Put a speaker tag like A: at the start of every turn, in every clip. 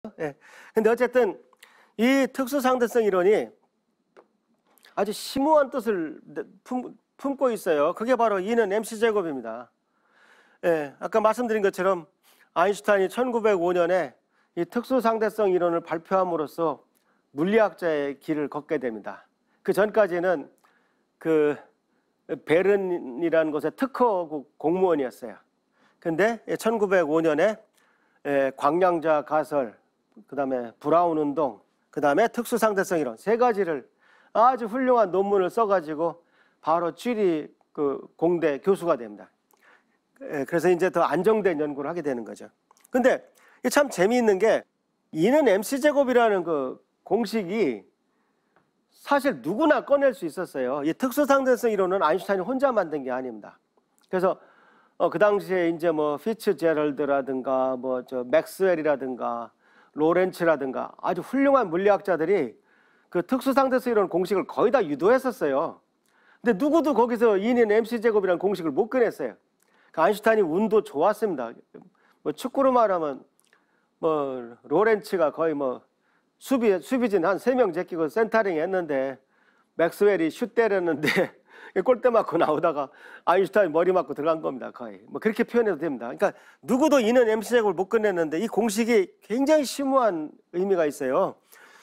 A: 예. 근데 어쨌든 이 특수상대성 이론이 아주 심오한 뜻을 품고 있어요. 그게 바로 E는 mc제곱입니다. 예. 아까 말씀드린 것처럼 아인슈타인이 1905년에 이 특수상대성 이론을 발표함으로써 물리학자의 길을 걷게 됩니다. 그 전까지는 그 베른이라는 곳의 특허국 공무원이었어요. 근데 1905년에 광량자 가설, 그다음에 브라운 운동, 그다음에 특수상대성 이론 세 가지를 아주 훌륭한 논문을 써가지고 바로 쥐리 그 공대 교수가 됩니다. 그래서 이제 더 안정된 연구를 하게 되는 거죠. 근데 참 재미있는 게 E는 mc제곱이라는 그 공식이 사실 누구나 꺼낼 수 있었어요. 이 특수상대성 이론은 아인슈타인이 혼자 만든 게 아닙니다. 그래서 그 당시에 이제 뭐 피츠제럴드라든가 뭐 저 맥스웰이라든가 로렌츠라든가 아주 훌륭한 물리학자들이 그 특수상대성 이론 공식을 거의 다 유도했었어요. 근데 누구도 거기서 E는 mc제곱이라는 공식을 못 꺼냈어요. 아인슈타인이 운도 좋았습니다. 뭐 축구로 말하면 뭐 로렌츠가 거의 뭐 수비진 한 3명 제끼고 센터링 했는데 맥스웰이 슛 때렸는데 골대 맞고 나오다가 아인슈타인 머리 맞고 들어간 겁니다. 거의 뭐 그렇게 표현해도 됩니다. 그러니까 누구도 E는 mc제곱을 못 끝냈는데 이 공식이 굉장히 심오한 의미가 있어요.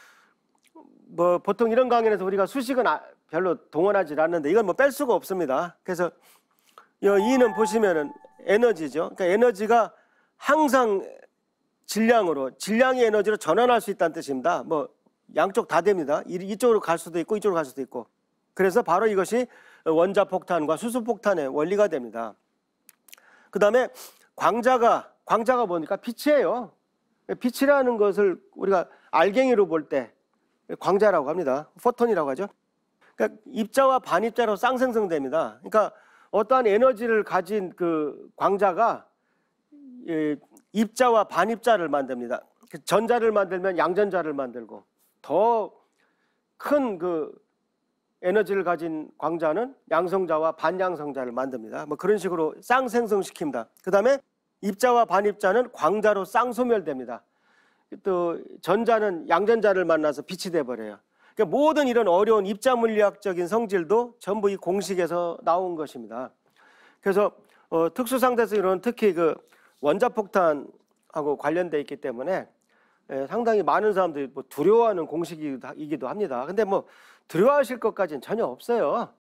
A: 뭐 보통 이런 강연에서 우리가 수식은 별로 동원하지 않는데 이건 뭐 뺄 수가 없습니다. 그래서 E는 보시면은 에너지죠. 그러니까 에너지가 항상 질량의 에너지로 전환할 수 있다는 뜻입니다. 뭐 양쪽 다 됩니다. 이쪽으로 갈 수도 있고 이쪽으로 갈 수도 있고. 그래서 바로 이것이 원자폭탄과 수소폭탄의 원리가 됩니다. 그 다음에 광자가 뭡니까? 빛이에요. 빛이라는 것을 우리가 알갱이로 볼 때 광자라고 합니다. 포톤이라고 하죠. 그러니까 입자와 반입자로 쌍생성됩니다. 그러니까 어떠한 에너지를 가진 그 광자가 입자와 반입자를 만듭니다. 전자를 만들면 양전자를 만들고 더 큰 그 에너지를 가진 광자는 양성자와 반양성자를 만듭니다. 뭐 그런 식으로 쌍생성시킵니다. 그 다음에 입자와 반입자는 광자로 쌍소멸됩니다. 또 전자는 양전자를 만나서 빛이 돼버려요. 그러니까 모든 이런 어려운 입자 물리학적인 성질도 전부 이 공식에서 나온 것입니다. 그래서 특수상대성 이론은 특히 그 원자폭탄하고 관련되어 있기 때문에 상당히 많은 사람들이 뭐 두려워하는 공식이기도 합니다. 근데 뭐 두려워하실 것까지는 전혀 없어요.